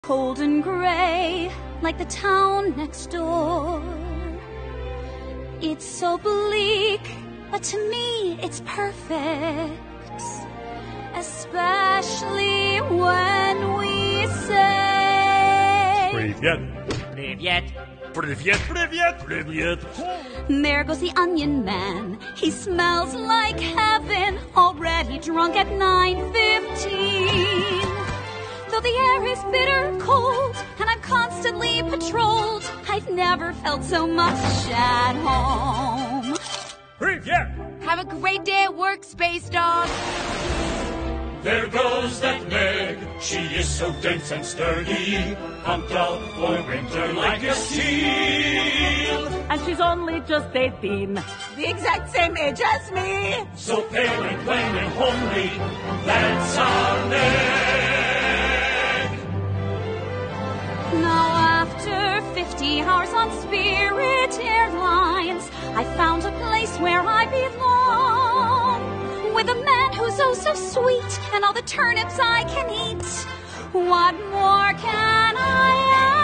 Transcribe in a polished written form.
Cold and gray, like the town next door. It's so bleak, but to me it's perfect. Especially when we say Привет. Привет. Привет. Привет. Привет. There goes the onion man. He smells like heaven, already drunk at 9:15. Though the air is bitter cold and I'm constantly patrolled, I've never felt so much at home. Привет. Have a great day at work, Space Dog. There goes that Meg, she is so dense and sturdy, pumped out for winter like a seal. And she's only just 18. The exact same age as me. So pale and plain and homely, that's our Meg. Now after 50 hours on Spirit Airlines, I found a place where I belong. With a man who's oh so sweet and all the turnips I can eat. What more can I ask?